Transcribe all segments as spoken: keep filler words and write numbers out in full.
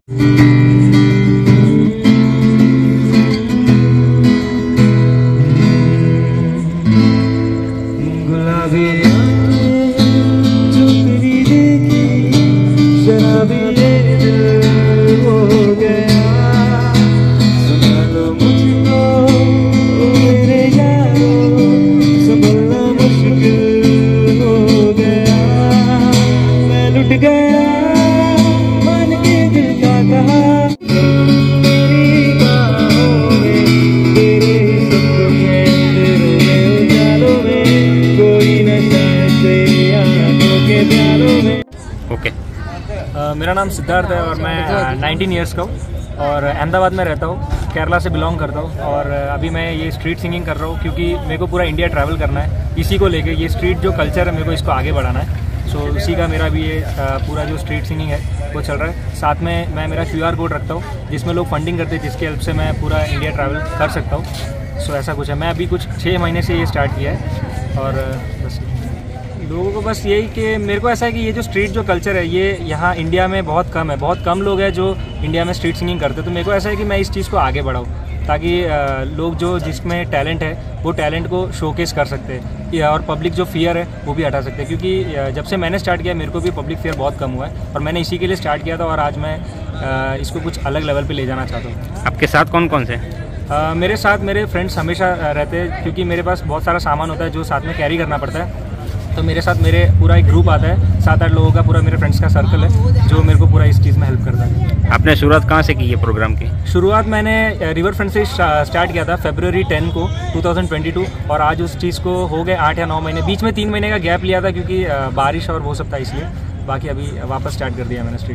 Okay uh, मेरा नाम सिद्धार्थ है और मैं नाइनटीन इयर्स का हूँ और अहमदाबाद में रहता हूँ, केरला से बिलोंग करता हूँ। और अभी मैं ये स्ट्रीट सिंगिंग कर रहा हूँ क्योंकि मेरे को पूरा इंडिया ट्रैवल करना है। इसी को लेके ये स्ट्रीट जो कल्चर है मेरे को इसको आगे बढ़ाना है। सो so, इसी का मेरा भी ये पूरा जो स्ट्रीट सिंगिंग है वो चल रहा है। साथ में मैं मेरा क्यू आर कोड रखता हूँ जिसमें लोग फंडिंग करते हैं, जिसकी हेल्प से मैं पूरा इंडिया ट्रैवल कर सकता हूँ। सो so, ऐसा कुछ है। मैं अभी कुछ छः महीने से ये स्टार्ट किया है और बस लोगों को बस यही कि मेरे को ऐसा है कि ये जो स्ट्रीट जो कल्चर है ये यहाँ इंडिया में बहुत कम है, बहुत कम लोग हैं जो इंडिया में स्ट्रीट सिंगिंग करते हैं। तो मेरे को ऐसा है कि मैं इस चीज़ को आगे बढ़ाऊँ ताकि लोग जो जिसमें टैलेंट है वो टैलेंट को शोकेस कर सकते हैं और पब्लिक जो फियर है वो भी हटा सकते हैं। क्योंकि जब से मैंने स्टार्ट किया मेरे को भी पब्लिक फियर बहुत कम हुआ है और मैंने इसी के लिए स्टार्ट किया था और आज मैं इसको कुछ अलग लेवल पे ले जाना चाहता हूँ। आपके साथ कौन कौन से? uh, मेरे साथ मेरे फ्रेंड्स हमेशा रहते हैं क्योंकि मेरे पास बहुत सारा सामान होता है जो साथ में कैरी करना पड़ता है। तो मेरे साथ मेरे पूरा एक ग्रुप आता है, सात आठ लोगों का पूरा मेरे फ्रेंड्स का सर्कल है जो मेरे को पूरा इस चीज़ में हेल्प करता है। आपने शुरुआत कहाँ से की है प्रोग्राम की? शुरुआत मैंने रिवर फ्रंट से स्टार्ट किया था फरवरी टेन को टू थाउजेंड ट्वेंटी टू और आज उस चीज़ को हो गए आठ या नौ महीने। बीच में तीन महीने का गैप लिया था क्योंकि बारिश और वो सब था, इसलिए बाकी अभी वापस स्टार्ट कर दिया मैंने स्ट्रीट।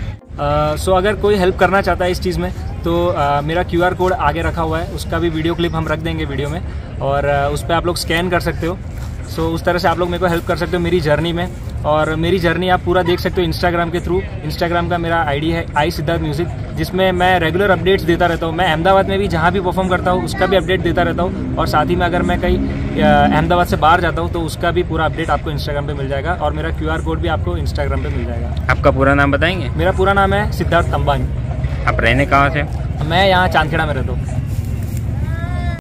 सो uh, so अगर कोई हेल्प करना चाहता है इस चीज़ में तो uh, मेरा क्यू आर कोड आगे रखा हुआ है, उसका भी वीडियो क्लिप हम रख देंगे वीडियो में और uh, उस पर आप लोग स्कैन कर सकते हो। सो so, उस तरह से आप लोग मेरे को हेल्प कर सकते हो मेरी जर्नी में। और मेरी जर्नी आप पूरा देख सकते हो इंस्टाग्राम के थ्रू। इंस्टाग्राम का मेरा आईडी है आई सिद्धार्थ म्यूजिक, जिसमें मैं रेगुलर अपडेट्स देता रहता हूँ। मैं अहमदाबाद में भी जहाँ भी परफॉर्म करता हूँ उसका भी अपडेट देता रहता हूँ और साथ ही में अगर मैं कहीं अहमदाबाद से बाहर जाता हूँ तो उसका भी पूरा अपडेट आपको इंस्टाग्राम पे मिल जाएगा और मेरा क्यू आर कोड भी आपको इंस्टाग्राम पे मिल जाएगा। आपका पूरा नाम बताएंगे? मेरा पूरा नाम है सिद्धार्थ अंबानी। आप रहने कहाँ से? मैं यहाँ चांदखेड़ा में रहता हूँ।